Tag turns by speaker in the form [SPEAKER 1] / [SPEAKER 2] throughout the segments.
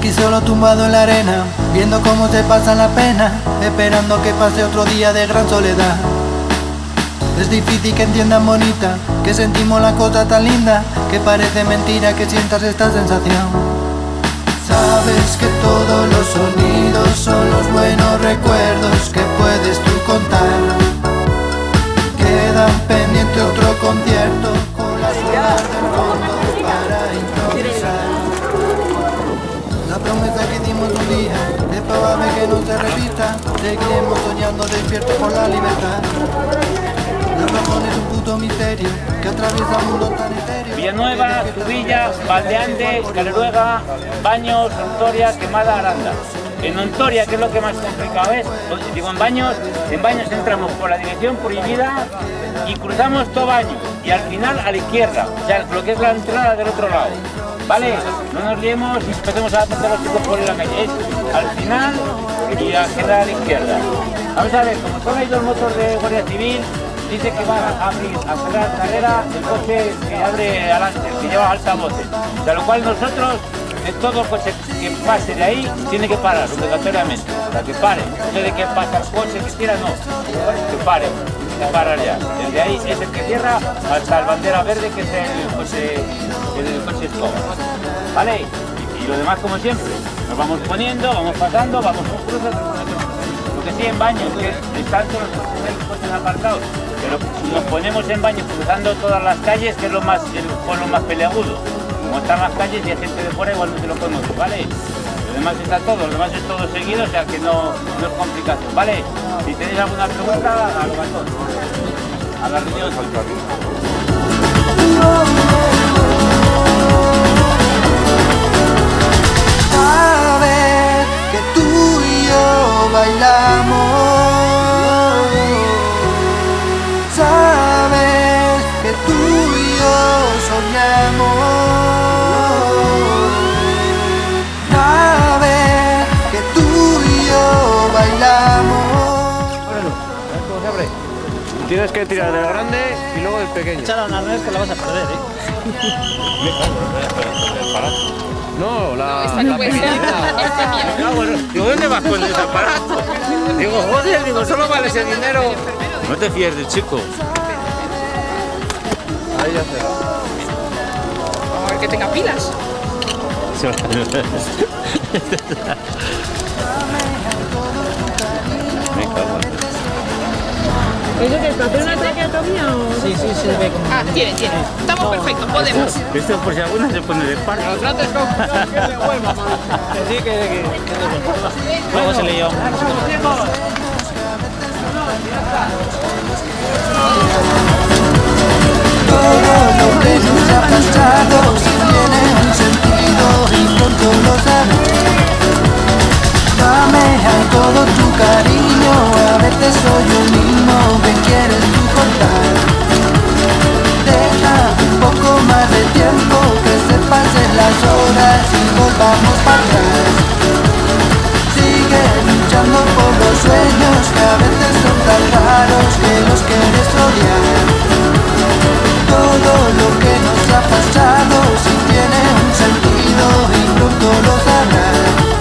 [SPEAKER 1] Aquí solo tumbado en la arena, viendo cómo te pasa la pena, esperando que pase otro día de gran soledad. Es difícil que entiendan, bonita, que sentimos la cosa tan linda, que parece mentira que sientas esta sensación. Sabes que todos los sonidos son los buenos recuerdos que puedes tú contar. Quedan pendiente otro concierto con las olas del fondo para improvisar. La promesa que dimos un día es probable que no se repita. Seguiremos soñando despiertos por la libertad. La razón es un puto misterio que atraviesa un mundo tan etéreo.
[SPEAKER 2] Villanueva, Zubilla, Valdeante, Caleruega, Baños, Ontoria, Quemada, Aranda. En Ontoria, que es lo que más complicado es, digo en Baños entramos por la dirección prohibida y cruzamos todo Baños y al final a la izquierda, o sea, lo que es la entrada del otro lado. ¿Vale? No nos liemos y empecemos a meter los chicos por la calle. Es al final y a la izquierda. Vamos a ver, como son ahí dos motos de Guardia Civil, dice que va a abrir, a cerrar carrera el coche que abre adelante, que lleva altavoces. De lo cual nosotros, en todo coche que pase de ahí, tiene que parar obligatoriamente. O sea, que pare. No de que pasa el coche que tira, no. Que pare. Que parar ya. Desde ahí es el que cierra hasta el bandera verde, que es el coche escoba. ¿Vale? Y lo demás como siempre. Nos vamos poniendo, vamos pasando, vamos con cruces. Lo que sí en Baños, que están todos los coches apartados. Pero nos ponemos en Baños cruzando todas las calles, que es lo más peleagudo. Como están las calles y hay gente de fuera, igual no se lo conoce, ¿vale? Lo demás está todo, lo demás es todo seguido, o sea que no es complicación, ¿vale? Si tenéis alguna pregunta, a lo bastón. A la reunión.
[SPEAKER 1] Sabes que tú y yo bailamos. Sabes que tú y yo soñamos. Sabes que tú y yo bailamos.
[SPEAKER 3] Bueno, a ver cómo se abre. Tienes que tirar del grande y luego del pequeño.
[SPEAKER 4] Échala una arnés que la vas a perder,
[SPEAKER 3] No, la
[SPEAKER 2] pequeñita. Bueno, digo, ¿dónde vas con ese aparato? Digo, joder, digo, solo vale ese dinero. No te fíes del chico.
[SPEAKER 3] Ahí ya se va.
[SPEAKER 5] Vamos a ver que tenga pilas.
[SPEAKER 6] ¿Eso que está haciendo una traqueotomía o...?
[SPEAKER 4] Sí, se ve como...
[SPEAKER 5] Ah, tiene. Estamos perfectos, podemos.
[SPEAKER 2] Esto por si alguna se pone de parte.
[SPEAKER 3] Lo trates con que de huevo, mano.
[SPEAKER 4] Que sí, que luego se le lleva un...
[SPEAKER 1] Todo lo que nos ha pasado tiene un sentido y pronto lo sabré. Dame a todo tu cariño, a veces soy un niño que quieres tú contar. Deja un poco más de tiempo, que se pasen las horas y volvamos para atrás. Sigue luchando por los sueños que a veces son tan raros que los quieres rodear. Todo lo que nos ha pasado sí tiene un sentido y pronto lo sabrás.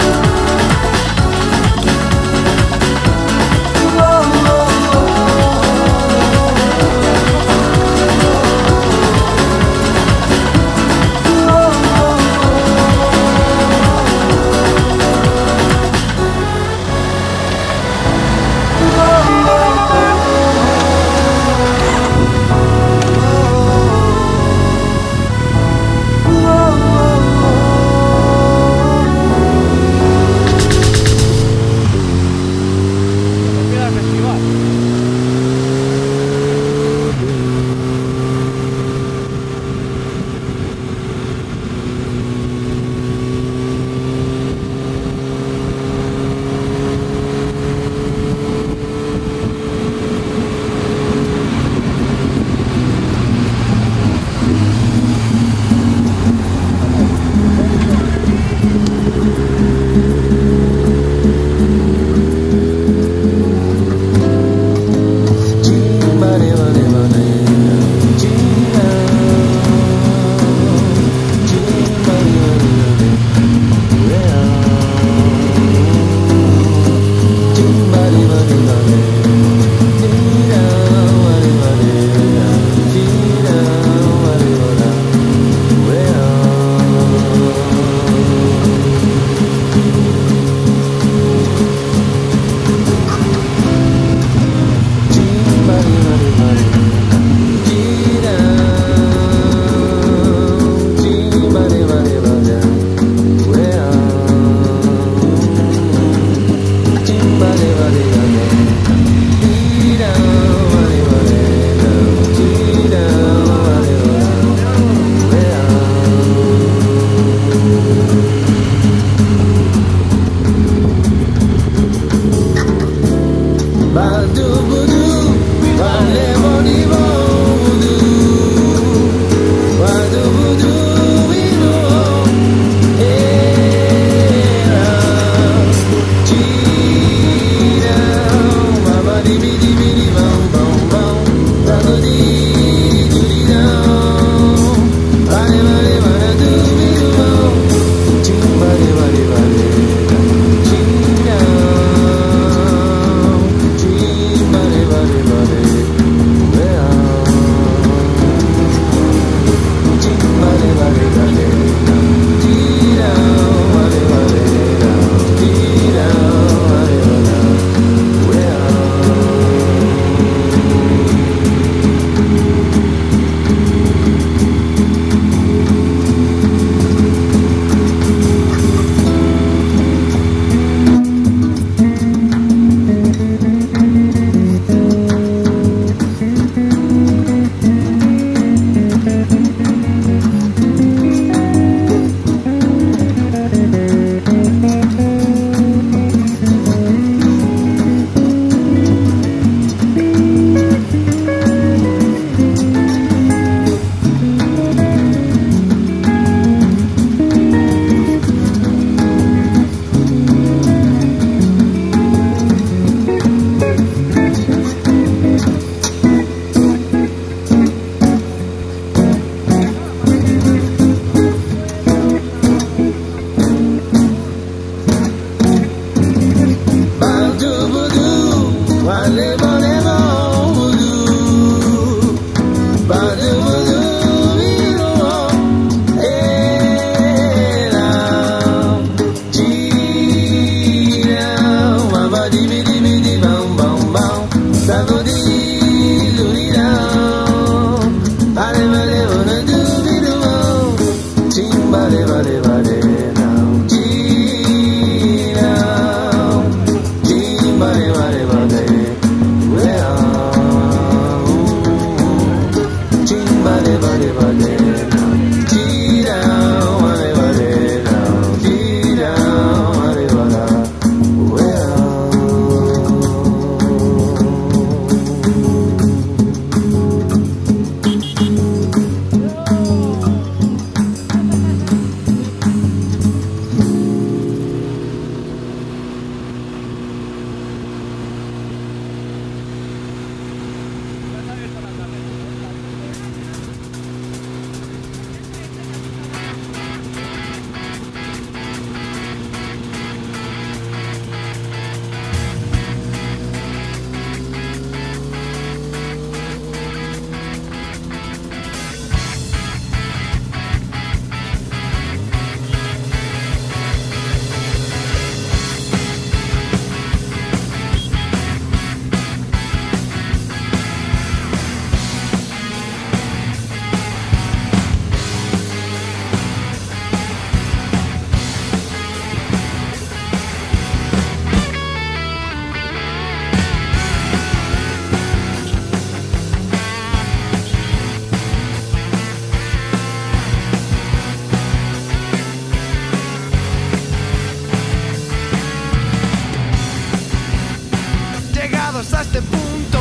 [SPEAKER 1] A este punto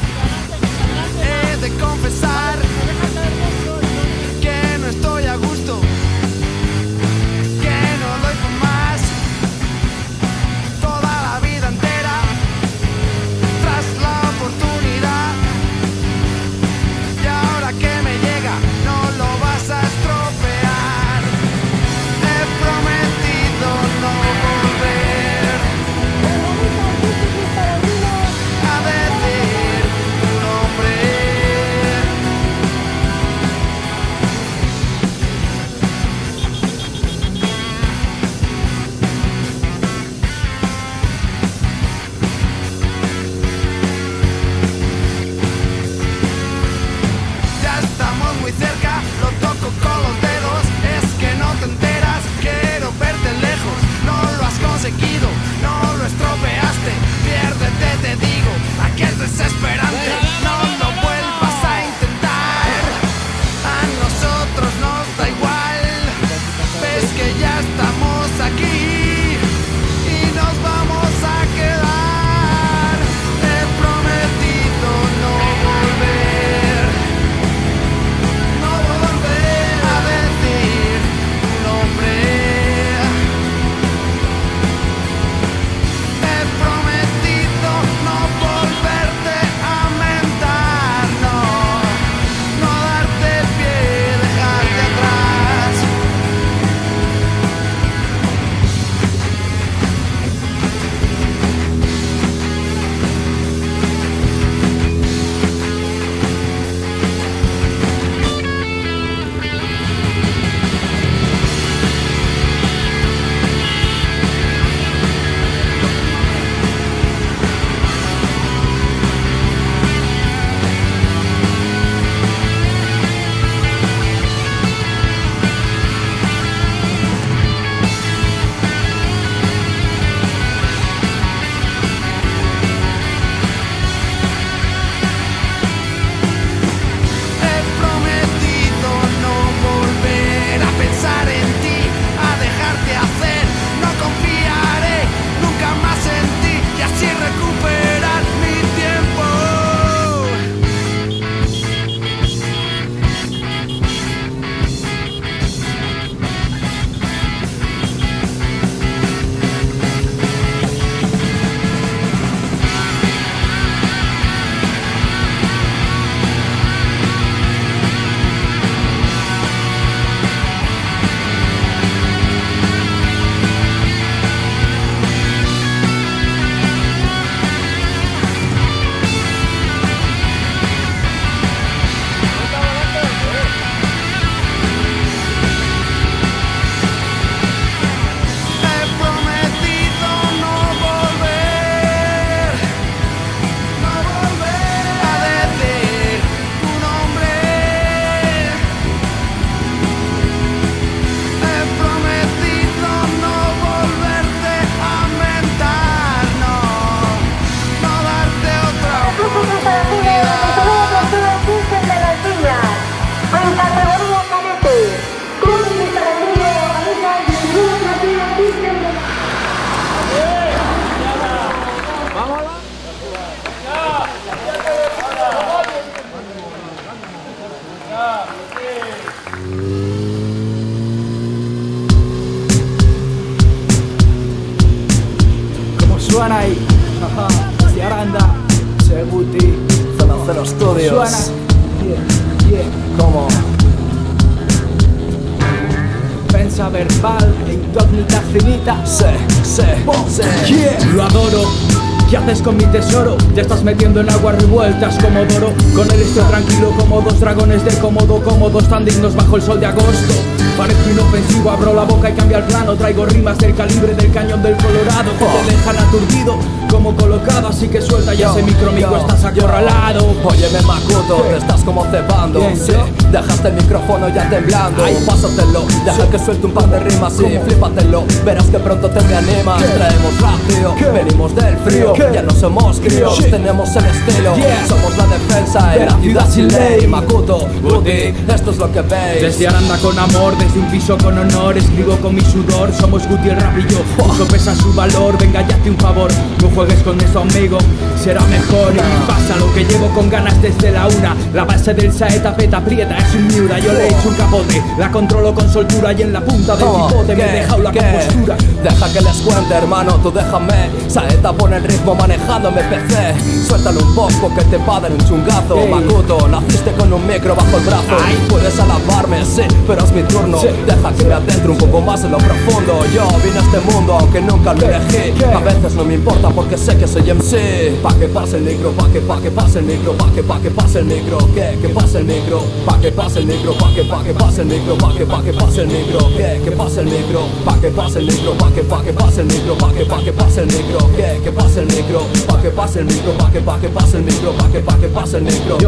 [SPEAKER 1] he de confesar que no estoy a gusto, que no doy por más. Toda la vida entera tras la oportunidad, y ahora que me llega no lo vas a estropear. He prometido no volver a decir tu nombre. Ya estamos muy cerca, lo toco con los dedos. Es que no te enteras, quiero verte lejos. No lo has conseguido, no lo estropeaste. Piérdete, te digo, aquí es desesperante. No lo vuelvas a intentar. A nosotros nos da igual. Ves que ya estamos aquí y nos vamos a quedar. He prometido no volver a decir
[SPEAKER 7] ¿Cómo suena ahí? Desde Aranda, Seguti, Zona Cero Studios. Suena. ¿Cómo? Defensa verbal e incógnita finita. Sé. Lo adoro. ¿Qué haces con mi tesoro? Ya estás metiendo en aguas revueltas como Doro. Con él estoy tranquilo como dos dragones de cómodo, cómodos tan dignos bajo el sol de agosto. Parezco inofensivo, abro la boca y cambio el plano. Traigo rimas del calibre del cañón del Colorado que te dejan aturdido como colocado, así que suelta ya ese micro, amigo, estás acorralado.
[SPEAKER 8] Óyeme, Makuto, te estás como cebando. Sí, dejaste el micrófono ya temblando. Pásatelo, deja que suelte un par de rimas y flípatelo. Verás que pronto te me animas. Traemos rap, tío, venimos del frío. Ya no somos críos, tenemos el estilo. Somos la defensa en la ciudad sin ley. Makuto, Guti, esto es lo que veis.
[SPEAKER 7] Desde Aranda con amor, desde un piso con honor. Escribo con mi sudor, somos Guti el rap y yo. Eso pesa su valor, venga ya hazte un favor. No juegues con eso, amigo, será mejor. Y pasa lo que llevo con ganas desde la una. La base del saeta peta aprieta, es un Miura. Yo le he hecho un capote, la controlo con soltura. Y en la punta del cipote me he dejado la compostura.
[SPEAKER 8] Deja que les cuente, hermano, tú déjame. Saeta pone el ritmo manejándome PC. Suéltalo un poco que te va a dar un chungazo. Makuto, naciste con un micro bajo el brazo. Puedes alabarme, sí, pero es mi turno. Deja que me adentre un poco más en lo profundo. Yo vine a este mundo aunque nunca lo elegí. A veces no me importa porque sé que soy MC. Pa' que pase el micro, pa' que pase el micro, pa' que pase el micro, que pase el micro, pa' que pase el micro, pa' que pase el micro, pa' que pase el micro, que pase el micro, pa' que pase el micro, pa' que pase el micro, pa' que pase el micro, que pase el micro, pa' que pase el micro, pa' que pase el micro, pa' que pase el micro,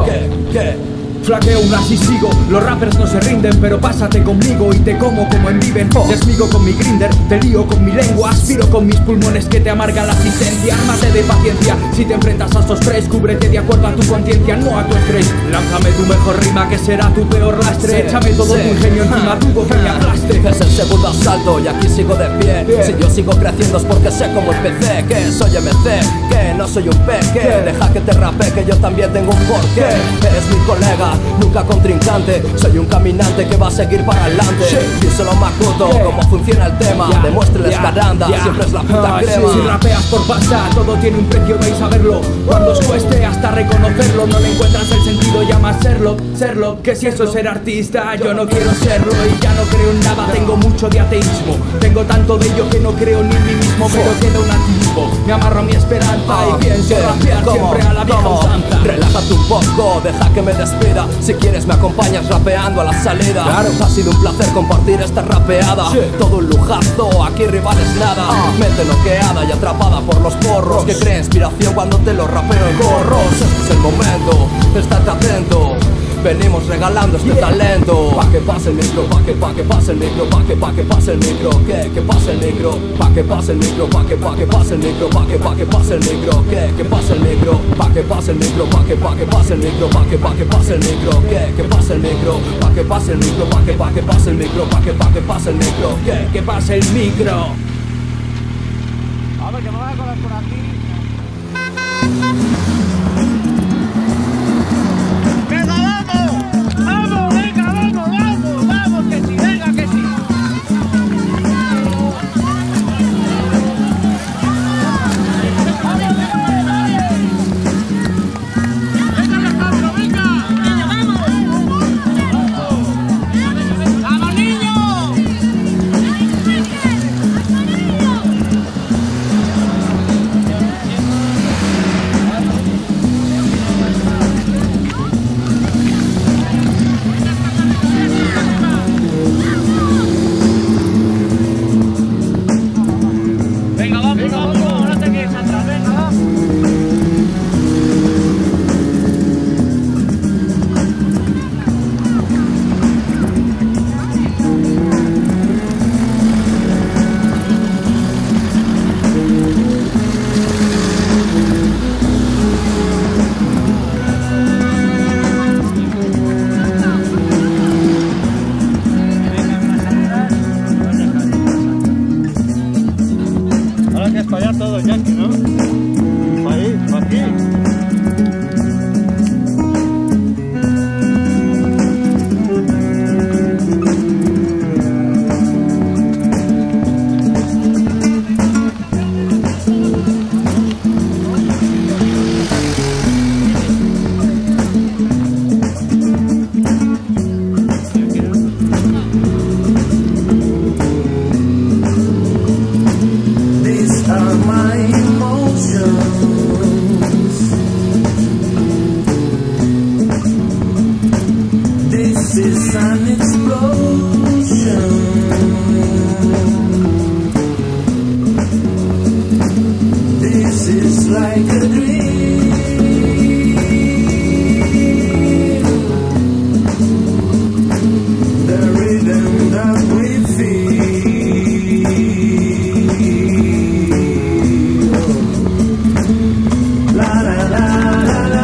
[SPEAKER 8] que
[SPEAKER 7] flaqueo aún así sigo, los rappers no se rinden, pero pásate conmigo y te como en Viven. Desmigo con mi grinder, te lío con mi lengua, aspiro con mis pulmones que te amarga la asistencia. Ármate de paciencia, si te enfrentas a estos tres, cúbrete de acuerdo a tu conciencia, no a tu estrés. Lánzame tu mejor rima que será tu peor lastre. Échame todo tu ingenio encima, dudo que me aplaste.
[SPEAKER 8] Es el segundo asalto y aquí sigo de pie. Si yo sigo creciendo es porque sé cómo empecé. Que soy MC, que no soy un peque. Deja que te rape, que yo también tengo un porqué. Eres mi colega, nunca contrincante. Soy un caminante que va a seguir para adelante. Díselo, Makuto, cómo funciona el tema. Demuéstreles que Aranda siempre es la puta crema.
[SPEAKER 7] Si rapeas por pasta, todo tiene un precio, vais a verlo. Cuando os cueste hasta reconocerlo, no le encuentras el sentido, llama a serlo. Que si eso es ser artista, yo no quiero serlo. Y ya no creo en nada, tengo mucho de ateísmo. Tengo tanto de ello que no creo ni en mí mismo, pero queda un atisbo. Me amarro a mi esperanza y pienso rapear siempre a la vieja usanza.
[SPEAKER 8] Relájate un poco, deja que me despida. Si quieres me acompañas rapeando a la salida. Ha sido un placer compartir esta rapeada. Todo un lujazo, aquí rivales nada. Mente noqueada y atrapada por los porros. Que crea inspiración cuando te lo rapeo en gorros. Este es el momento, estate atento. Venimos regalando este talento. Pa' que pase el micro, pa' que pase el micro, pa' que pase el micro, que pase el micro, pa' que pase el micro, pa' que pase el micro, pa' que pase el micro, que pase el micro, pa' que pase el micro, pa' que pase el micro, pa' que pase el micro, que pase el micro, pa' que pase el micro, pa' que pase el micro, pa' que pase el micro,
[SPEAKER 7] que pase el micro.
[SPEAKER 3] A ver, que me voy a colar por aquí.
[SPEAKER 1] This is an explosion. This is like a dream. The rhythm that we feel. La la la la la.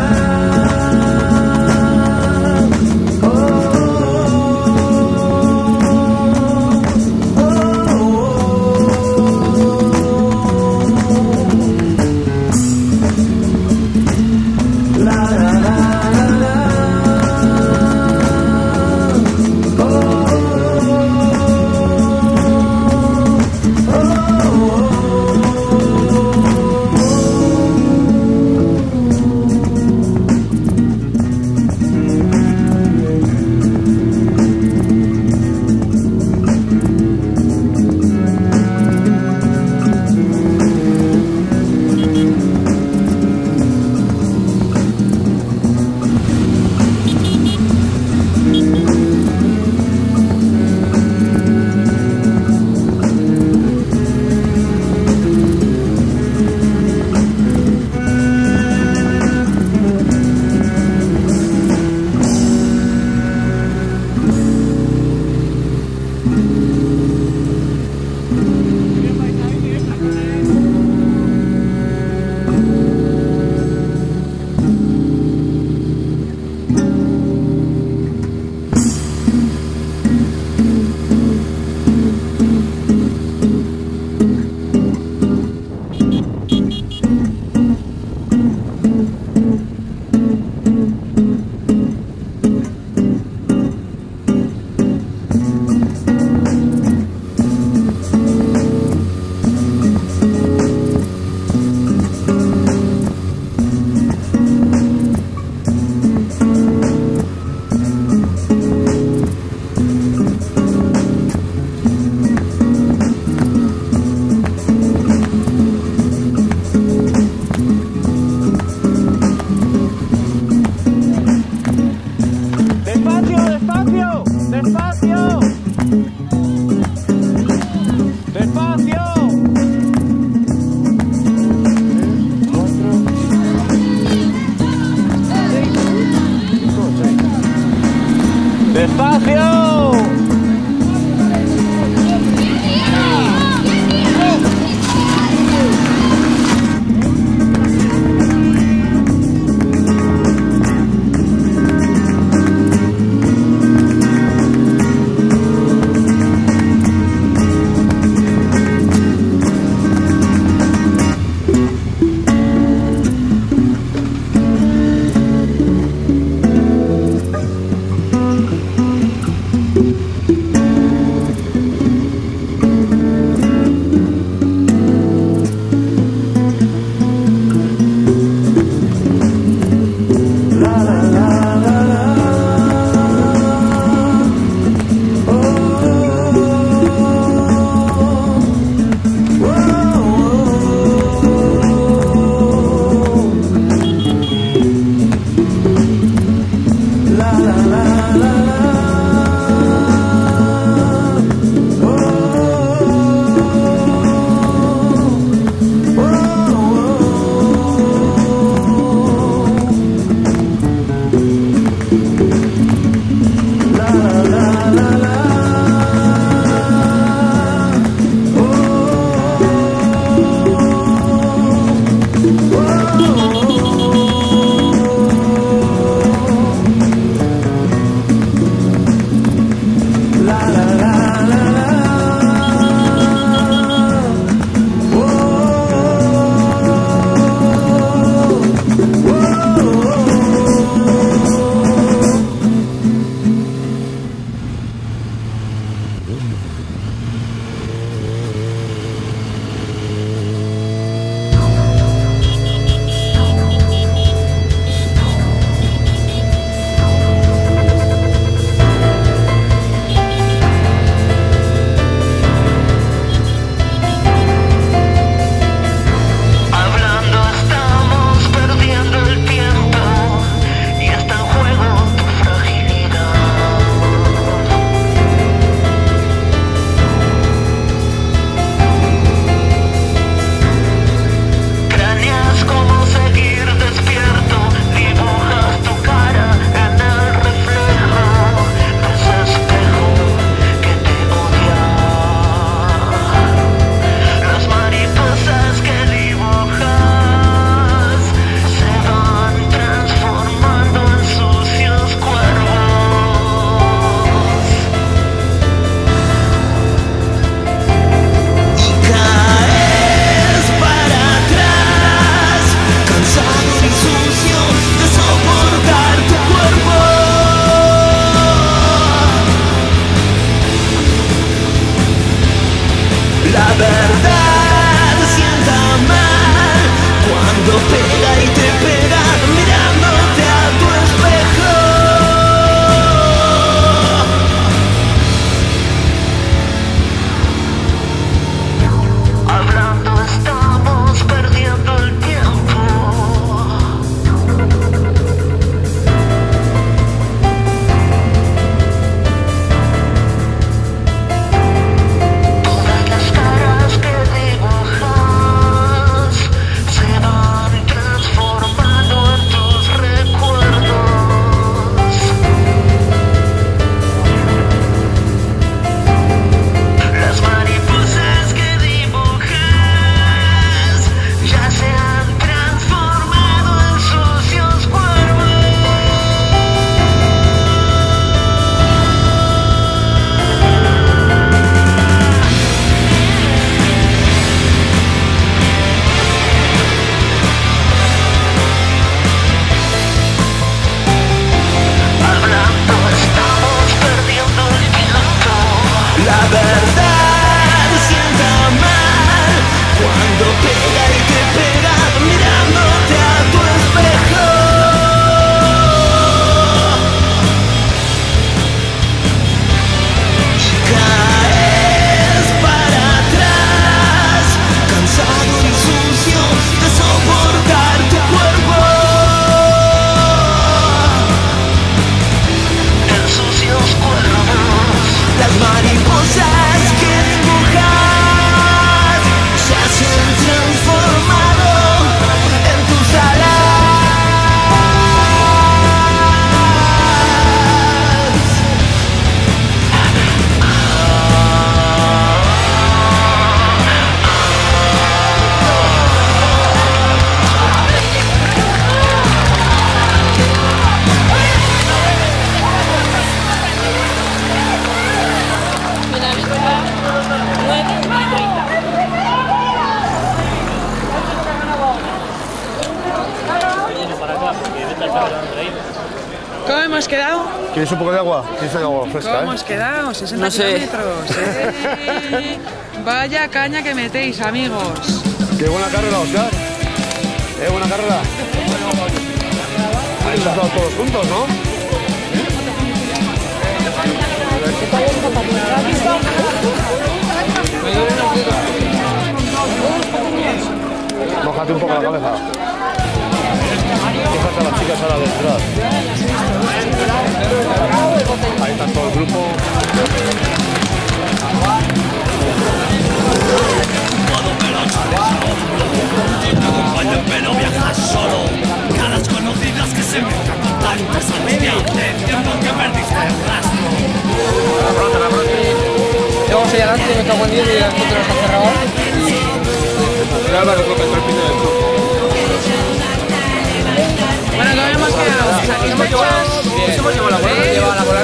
[SPEAKER 5] hemos quedado?
[SPEAKER 3] ¿Quieres un poco de agua? ¿Quieres agua fresca,
[SPEAKER 5] ¿Cómo hemos quedado? 60
[SPEAKER 4] No sé.
[SPEAKER 5] kilómetros. Vaya caña que metéis, amigos.
[SPEAKER 3] Qué buena carrera, Oscar. Buena carrera. Ahí hemos dado todos juntos, ¿no? Mójate un poco la cabeza. Fíjate a las chicas ahora detrás. Ahí está todo el grupo.
[SPEAKER 9] Te acompaño pero viajas solo. Caras conocidas que se mezclan con tantos años de tiempo que perdiste el rastro.
[SPEAKER 4] La pronto. Vamos allá adelante, me cago en 10 y las fotos nos han cerrado. Y Álvaro creo que entró el pino del sur.
[SPEAKER 5] Bueno, ¿cómo hemos quedado? ¿Satisfechos?
[SPEAKER 4] Hemos llevado la bola, lleva la bola.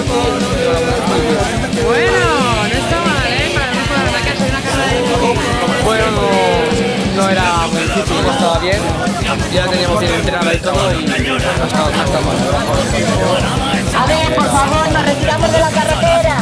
[SPEAKER 5] Bueno, no está mal, para mí fue la verdad que ha sido una carrera de...
[SPEAKER 4] Bueno, no era muy difícil, no estaba bien. Ya teníamos bien entrenado y todo y no estaba mal.
[SPEAKER 10] A ver, por favor, nos retiramos de la carretera.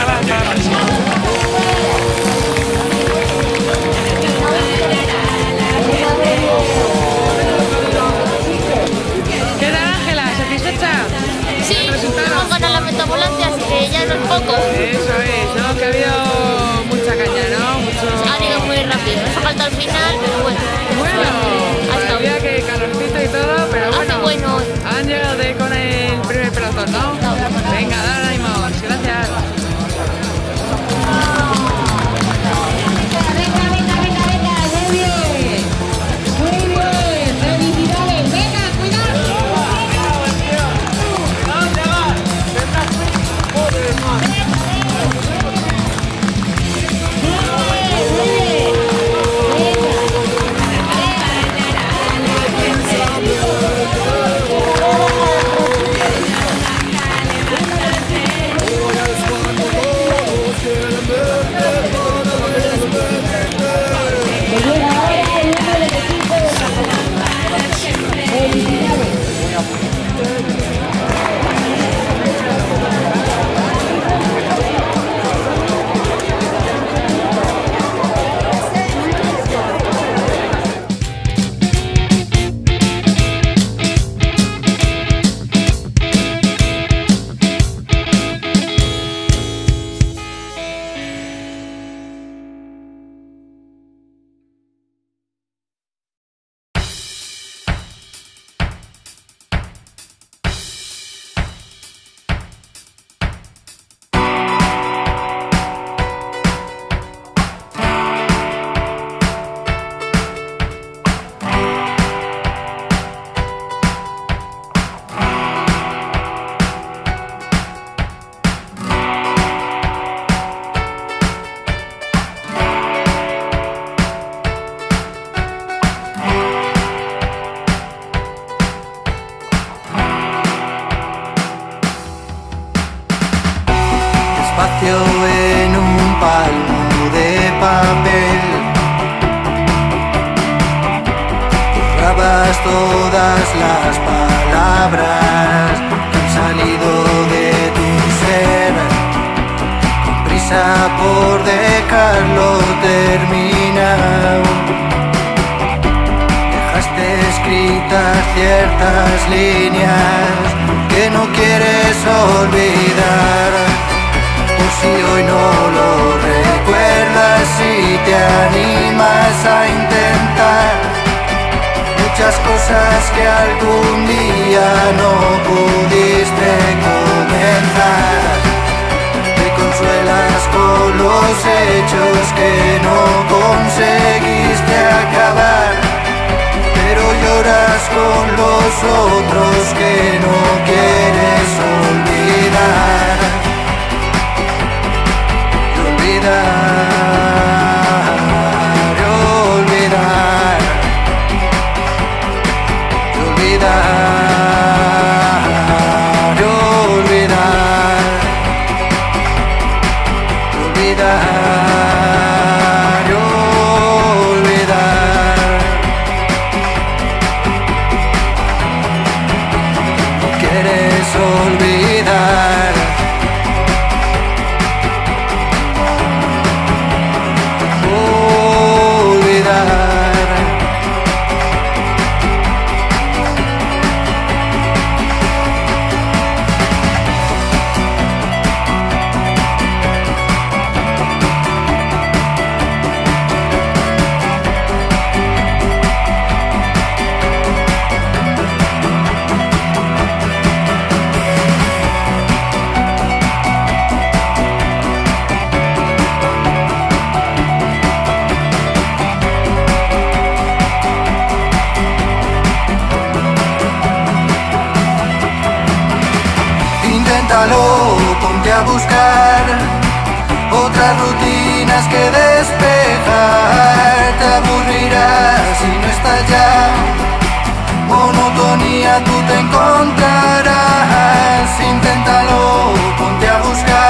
[SPEAKER 5] ¿Qué tal, Ángela? ¿Satisfecha?
[SPEAKER 10] Sí, hemos ganado la metaambulancia, así que ya no es poco.
[SPEAKER 5] Eso es, ¿no? Que ha habido mucha caña, ¿no?
[SPEAKER 10] Han ido muy rápido, nos ha faltado el final, pero bueno.
[SPEAKER 5] Bueno, había que calorcito y todo, pero bueno.
[SPEAKER 10] Hace bueno hoy.
[SPEAKER 5] Han llegado con el primer pelotón, ¿no? Venga, dale ánimos, gracias.
[SPEAKER 1] En un palmo de papel borrabas todas las palabras que han salido de tu ser, con prisa por dejarlo terminado. Dejaste escritas ciertas líneas que no quieres olvidar. Si hoy no lo recuerdas y te animas a intentar muchas cosas que algún día no pudiste comenzar, te consuelas con los hechos que no conseguiste acabar, pero lloras con los otros que no quieres olvidar. Quieres olvidar. buscar otras rutinas que despejar. Te aburrirás si no estás ya. Monotonía tú te encontrarás. Inténtalo, ponte a buscar